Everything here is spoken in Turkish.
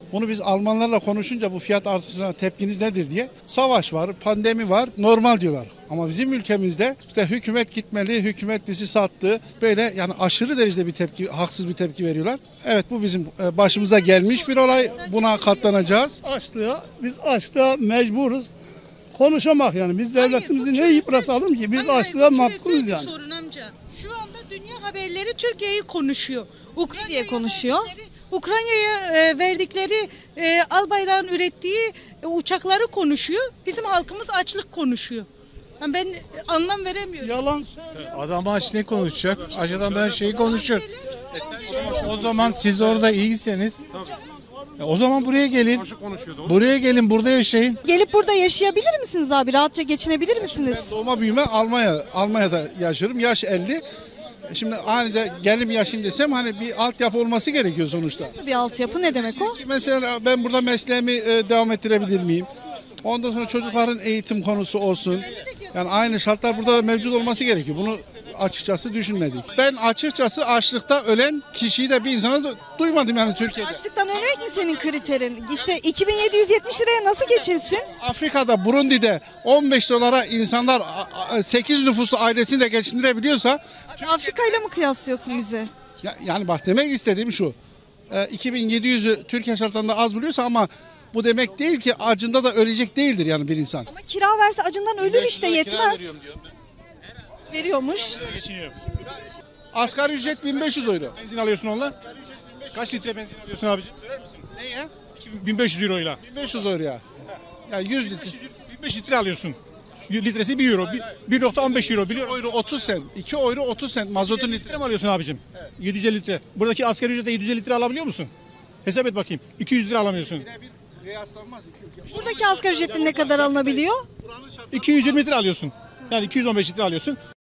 Bunu biz Almanlarla konuşunca bu fiyat artışına tepkiniz nedir diye, savaş var, pandemi var, normal diyorlar. Ama bizim ülkemizde işte hükümet gitmeli, hükümet bizi sattı. Böyle yani aşırı derecede bir tepki, haksız bir tepki veriyorlar. Evet, bu bizim başımıza gelmiş bir olay. Buna katlanacağız. Biz açlığa mecburuz. Konuşamak yani. Biz devletimizi ne yıpratalım ki? Biz açlığa mahkumuz yani. Sorun amca. Şu anda dünya haberleri Türkiye'yi konuşuyor. Diye konuşuyor. Ukrayna'ya verdikleri Albayrak'ın ürettiği uçakları konuşuyor. Bizim halkımız açlık konuşuyor. Yani ben anlam veremiyorum. Yalan. Adam aç ne konuşacak? Aç adam her şeyi konuşur. O zaman siz orada iyiyseniz o zaman buraya gelin. Buraya gelin, burada yaşayın. Gelip burada yaşayabilir misiniz abi? Rahatça geçinebilir misiniz? Ben doğma büyüme Almanya'da yaşıyorum. Yaş 50. Şimdi aniden gelip yaşayayım desem hani bir altyapı olması gerekiyor sonuçta. Nasıl bir altyapı, ne demek o? Mesela ben burada mesleğimi devam ettirebilir miyim? Ondan sonra çocukların eğitim konusu olsun. Yani aynı şartlar burada da mevcut olması gerekiyor. Bunu açıkçası düşünmedik. Ben açıkçası açlıkta ölen kişiyi de bir insana duymadım yani Türkiye'de. Açlıktan ölmek mi senin kriterin? İşte 2770 liraya nasıl geçinsin? Afrika'da, Burundi'de 15 dolara insanlar 8 nüfuslu ailesini de geçindirebiliyorsa, Afrika ile mi kıyaslıyorsun bizi? yani bak demek istediğim şu. 2700'ü Türkiye şartlarında az buluyorsa ama bu demek değil ki acında da ölecek değildir yani bir insan. Ama kira verse acından ölür işte, yetmez. Veriyormuş. Asgari ücret 1500 euro. Benzin alıyorsun onunla. Kaç litre benzin alıyorsun abicim? Söyler misin? Neye? 1500 euroyla. 1500 euro ya. Yani 100 litre. 15 litre alıyorsun. Litresi 1 euro. 1.15 euro biliyor 2 musun? euro 30 sent. 2 euro 30 sent mazotun Litre litre. mi alıyorsun abicim? 750 litre. Buradaki asgari ücrete 750 litre alabiliyor musun? Hesap et bakayım. 200 lira alamıyorsun. Buradaki asgari ücretle ne kadar alınabiliyor? 220 litre alıyorsun. Yani 215 litre alıyorsun.